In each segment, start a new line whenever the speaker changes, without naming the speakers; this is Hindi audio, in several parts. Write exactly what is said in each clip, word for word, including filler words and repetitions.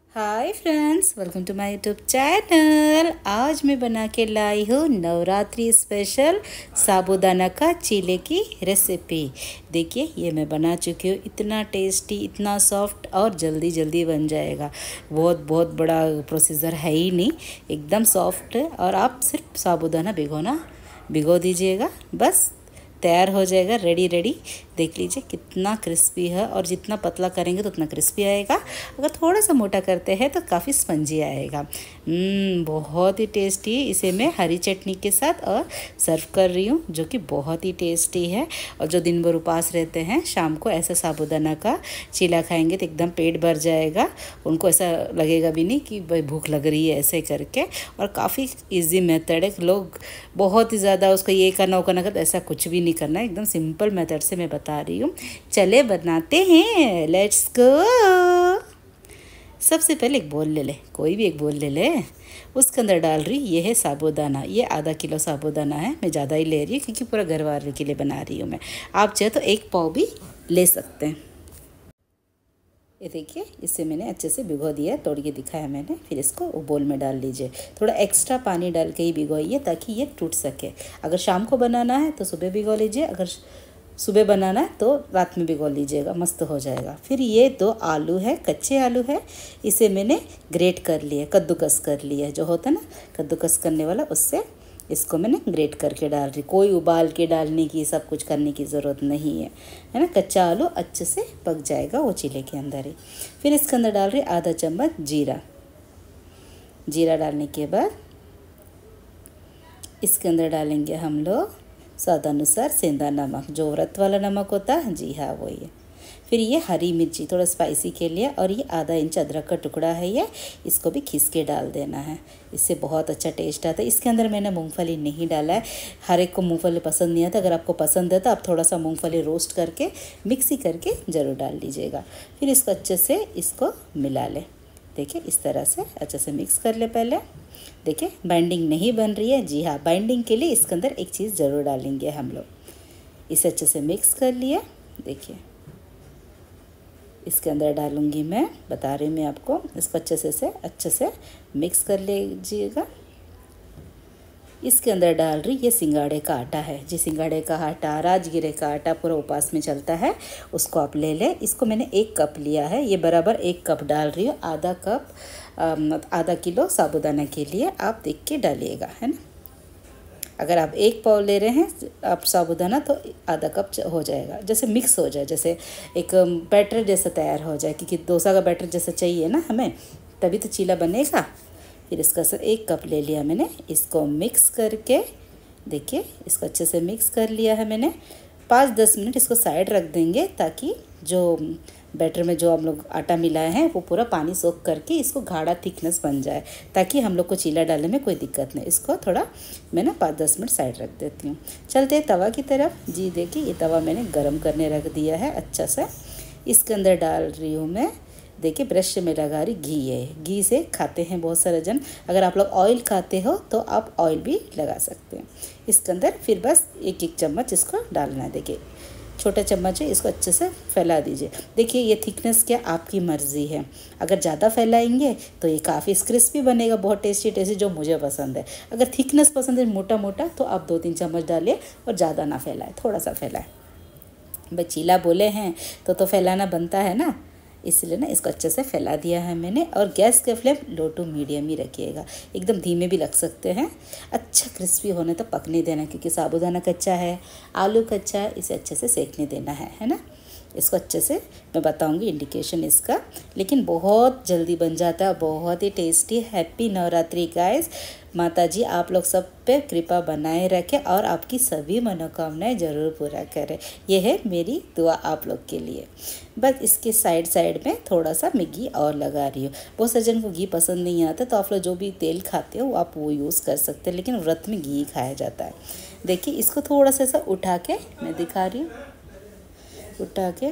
Hi friends, welcome to my YouTube channel. आज मैं बना के लाई हूँ नवरात्रि स्पेशल साबूदाना का चीले की रेसिपी। देखिए, ये मैं बना चुकी हूँ। इतना टेस्टी, इतना सॉफ्ट और जल्दी जल्दी बन जाएगा। बहुत बहुत बड़ा प्रोसीजर है ही नहीं, एकदम सॉफ्ट। और आप सिर्फ साबूदाना भिगोना भिगो दीजिएगा, बस तैयार हो जाएगा। रेडी रेडी देख लीजिए कितना क्रिस्पी है, और जितना पतला करेंगे तो उतना क्रिस्पी आएगा। अगर थोड़ा सा मोटा करते हैं तो काफ़ी स्पंजी आएगा। हम्म बहुत ही टेस्टी। इसे मैं हरी चटनी के साथ और सर्व कर रही हूँ, जो कि बहुत ही टेस्टी है। और जो दिन भर उपास रहते हैं, शाम को ऐसा साबूदाना का चीला खाएंगे तो एकदम पेट भर जाएगा। उनको ऐसा लगेगा भी नहीं कि भाई भूख लग रही है ऐसे करके। और काफ़ी इजी मेथड है। लोग बहुत ही ज़्यादा उसको ये करना वो करना करते, ऐसा कुछ भी नहीं करना है। एकदम सिंपल मेथड से मैं बता रही हूँ। चले बनाते हैं, लेट्स गो। सबसे पहले एक बोल ले ले, कोई भी एक बोल ले ले। उसके अंदर डाल रही, ये है साबूदाना। ये आधा किलो साबूदाना है, मैं ज़्यादा ही ले रही हूँ क्योंकि पूरा घर वाले के लिए बना रही हूँ मैं। आप चाहे तो एक पाव भी ले सकते हैं। ये देखिए, इसे मैंने अच्छे से भिगो दिया, तोड़ के दिखाया मैंने। फिर इसको बोल में डाल लीजिए। थोड़ा एक्स्ट्रा पानी डाल के ही भिगोइए ताकि ये टूट सके। अगर शाम को बनाना है तो सुबह भिगो लीजिए, अगर सुबह बनाना है तो रात में भिगो लीजिएगा, मस्त हो जाएगा। फिर ये दो आलू है, कच्चे आलू है, इसे मैंने ग्रेट कर लिया, कद्दूकस कर लिया। जो होता है ना कद्दूकस करने वाला, उससे इसको मैंने ग्रेट करके डाल रही। कोई उबाल के डालने की, सब कुछ करने की ज़रूरत नहीं है, है ना। कच्चा आलू अच्छे से पक जाएगा वो चीले के अंदर ही। फिर इसके अंदर डाल रही आधा चम्मच जीरा। जीरा डालने के बाद इसके अंदर डालेंगे हम लोग स्वादानुसार सेंधा नमक, जो व्रत वाला नमक होता है, जी हाँ वो ये। फिर ये हरी मिर्ची थोड़ा स्पाइसी के लिए, और ये आधा इंच अदरक का टुकड़ा है, ये इसको भी खींच के डाल देना है। इससे बहुत अच्छा टेस्ट आता है। इसके अंदर मैंने मूंगफली नहीं डाला है, हर एक को मूंगफली पसंद नहीं आता। अगर आपको पसंद है तो आप थोड़ा सा मूंगफली रोस्ट करके मिक्सी करके ज़रूर डाल लीजिएगा। फिर इसको अच्छे से इसको मिला लें। देखिए, इस तरह से अच्छे से मिक्स कर ले पहले। देखिए, बाइंडिंग नहीं बन रही है, जी हाँ, बाइंडिंग के लिए इसके अंदर एक चीज़ ज़रूर डालेंगे हम लोग। इसे अच्छे से मिक्स कर लिए। देखिए, इसके अंदर डालूंगी मैं, बता रही हूँ मैं आपको। इसको अच्छे से से अच्छे से मिक्स कर लीजिएगा। इसके अंदर डाल रही, ये सिंगाड़े का आटा है जी, सिंगाड़े का आटा, राजगिरे का आटा पूरा उपास में चलता है, उसको आप ले लें। इसको मैंने एक कप लिया है, ये बराबर एक कप डाल रही हूँ। आधा कप आधा किलो साबूदाना के लिए आप देख के डालिएगा, है ना। अगर आप एक पाव ले रहे हैं आप साबूदाना, तो आधा कप हो जाएगा। जैसे मिक्स हो जाए, जैसे एक बैटर जैसा तैयार हो जाए, क्योंकि डोसा का बैटर जैसा चाहिए ना हमें, तभी तो चीला बनेगा। फिर इसका सर एक कप ले लिया मैंने, इसको मिक्स करके, देखिए इसको अच्छे से मिक्स कर लिया है मैंने। पाँच दस मिनट इसको साइड रख देंगे, ताकि जो बैटर में जो हम लोग आटा मिलाए हैं वो पूरा पानी सोख करके इसको गाढ़ा थिकनेस बन जाए, ताकि हम लोग को चीला डालने में कोई दिक्कत नहीं। इसको थोड़ा मैं ना पाँच दस मिनट साइड रख देती हूँ। चलते हैं तवा की तरफ। जी देखिए, ये तवा मैंने गरम करने रख दिया है अच्छा सा। इसके अंदर डाल रही हूँ मैं, देखिए ब्रश में लगा रही घी है। घी से खाते हैं बहुत सारे जन, अगर आप लोग ऑयल खाते हो तो आप ऑयल भी लगा सकते हैं। इसके अंदर फिर बस एक एक चम्मच इसको डालना है। देखिए छोटा चम्मच है, इसको अच्छे से फैला दीजिए। देखिए ये थिकनेस क्या आपकी मर्ज़ी है। अगर ज़्यादा फैलाएंगे तो ये काफ़ी क्रिस्पी बनेगा, बहुत टेस्टी टेस्टी, जो मुझे पसंद है। अगर थिकनेस पसंद है मोटा मोटा, तो आप दो तीन चम्मच डालिए, और ज़्यादा ना फैलाए, थोड़ा सा फैलाए। भाई चीला बोले हैं तो तो फैलाना बनता है ना, इसलिए ना इसको अच्छे से फैला दिया है मैंने। और गैस के फ्लेम लो टू मीडियम ही रखिएगा, एकदम धीमे भी लग सकते हैं। अच्छा क्रिस्पी होने तक पकने देना, क्योंकि साबूदाना कच्चा है, आलू कच्चा है, इसे अच्छे से सेकने देना है, है ना। इसको अच्छे से मैं बताऊंगी इंडिकेशन इसका, लेकिन बहुत जल्दी बन जाता है, बहुत ही टेस्टी। Happy Navratri guys. माता जी आप लोग सब पे कृपा बनाए रखें और आपकी सभी मनोकामनाएं ज़रूर पूरा करें, ये है मेरी दुआ आप लोग के लिए। बस इसके साइड साइड में थोड़ा सा मैं घी और लगा रही हूँ। बहुत सारे जन को घी पसंद नहीं आता, तो आप लोग जो भी तेल खाते हो आप वो यूज़ कर सकते हैं, लेकिन व्रत में घी खाया जाता है। देखिए इसको थोड़ा सा ऐसा उठा के मैं दिखा रही हूँ, उठा के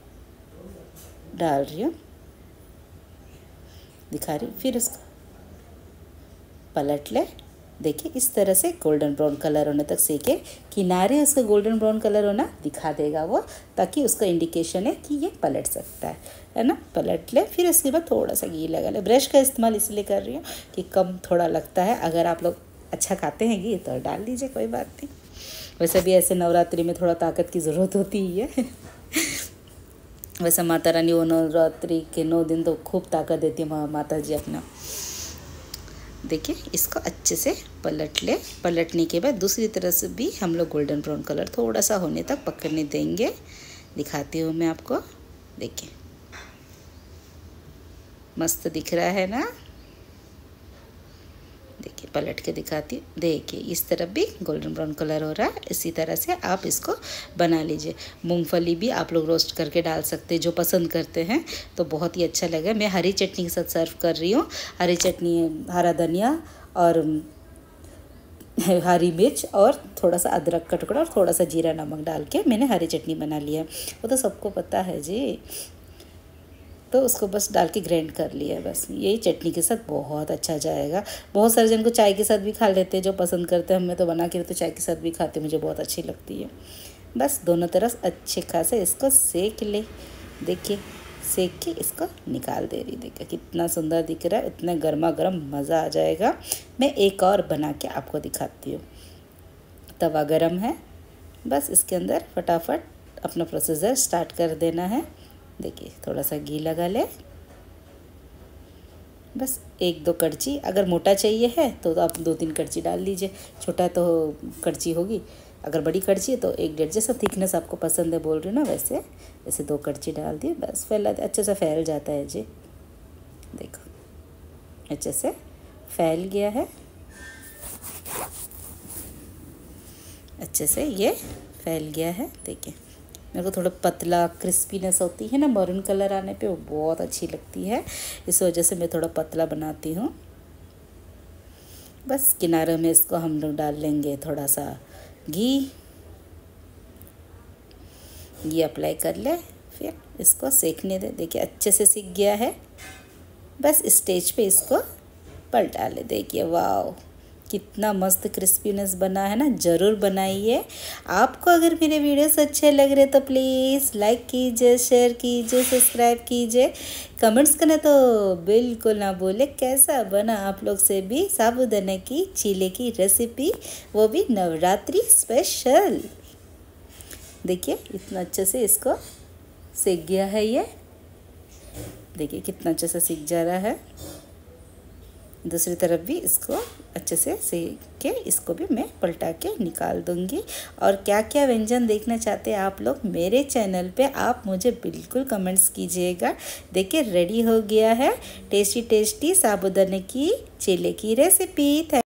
डाल रही हूँ, दिखा रही हूँ। फिर उसको पलट ले, देखिए इस तरह से गोल्डन ब्राउन कलर होने तक सेके। किनारे उसका गोल्डन ब्राउन कलर होना दिखा देगा वो, ताकि उसका इंडिकेशन है कि ये पलट सकता है है ना। पलट ले, फिर उसके बाद थोड़ा सा घी लगा ले। ब्रश का इस्तेमाल इसलिए कर रही हूँ कि कम थोड़ा लगता है। अगर आप लोग अच्छा खाते हैं घी तो डाल दीजिए, कोई बात नहीं। वैसे भी ऐसे नवरात्रि में थोड़ा ताकत की ज़रूरत होती ही है। वैसे माता रानी वो नवरात्रि के नौ दिन तो खूब ताकत देती है माता जी अपना। देखिए इसको अच्छे से पलट ले। पलटने के बाद दूसरी तरफ से भी हम लोग गोल्डन ब्राउन कलर थोड़ा सा होने तक पकड़ने देंगे। दिखाती हूँ मैं आपको, देखिए मस्त दिख रहा है ना। देखिए पलट के दिखाती हूँ, देखिए इस तरफ भी गोल्डन ब्राउन कलर हो रहा है। इसी तरह से आप इसको बना लीजिए। मूंगफली भी आप लोग रोस्ट करके डाल सकते हैं, जो पसंद करते हैं तो बहुत ही अच्छा लगेगा। मैं हरी चटनी के साथ सर्व कर रही हूँ। हरी चटनी, हरा धनिया और हरी मिर्च और थोड़ा सा अदरक का टुकड़ा और थोड़ा सा जीरा नमक डाल के मैंने हरी चटनी बना लिया। वो तो सबको पता है जी, तो उसको बस डाल के ग्राइंड कर लिया। बस यही चटनी के साथ बहुत अच्छा जाएगा। बहुत सारे जन को चाय के साथ भी खा लेते हैं, जो पसंद करते हैं। मैं तो बना के तो चाय के साथ भी खाते, मुझे बहुत अच्छी लगती है। बस दोनों तरफ अच्छे खासे इसको सेक ले। देखिए सेक के इसको निकाल दे रही। देखिए कितना सुंदर दिख रहा है, इतना गर्मा गर्म मज़ा आ जाएगा। मैं एक और बना के आपको दिखाती हूँ। तवा गरम है, बस इसके अंदर फटाफट अपना प्रोसीजर स्टार्ट कर देना है। देखिए थोड़ा सा घी लगा ले, बस एक दो कड़छी। अगर मोटा चाहिए है तो, तो आप दो तीन कड़छी डाल लीजिए, छोटा तो कड़छी होगी। अगर बड़ी कड़छी है तो एक डेढ़, जैसा थिकनेस आपको पसंद है बोल रही हूँ ना, वैसे वैसे दो कड़छी डाल दिए। बस फैला दे, अच्छे से फैल जाता है जी। देखो अच्छे से फैल गया है, अच्छे से ये फैल गया है। देखिए मेरे को थोड़ा पतला क्रिस्पीनेस होती है ना, मरून कलर आने पे वो बहुत अच्छी लगती है। इस वजह से मैं थोड़ा पतला बनाती हूँ। बस किनारे में इसको हम लोग डाल लेंगे थोड़ा सा घी। घी अप्लाई कर ले, फिर इसको सेकने दे। देखिए अच्छे से सीख गया है। बस स्टेज पे इसको पलटा ले। देखिए वाह कितना मस्त क्रिस्पीनेस बना है ना। ज़रूर बनाइए। आपको अगर मेरे वीडियोस अच्छे लग रहे तो प्लीज़ लाइक कीजिए, शेयर कीजिए, सब्सक्राइब कीजिए। कमेंट्स करना तो बिल्कुल ना भूले। कैसा बना आप लोग से भी साबूदाना की चीले की रेसिपी, वो भी नवरात्रि स्पेशल। देखिए इतना अच्छे से इसको सेक गया है ये। देखिए कितना अच्छे से सीख जा रहा है। दूसरी तरफ भी इसको अच्छे से सेक के इसको भी मैं पलटा के निकाल दूंगी। और क्या क्या व्यंजन देखना चाहते हैं आप लोग मेरे चैनल पे, आप मुझे बिल्कुल कमेंट्स कीजिएगा। देखिए रेडी हो गया है टेस्टी टेस्टी साबूदाने की चीले की रेसिपी।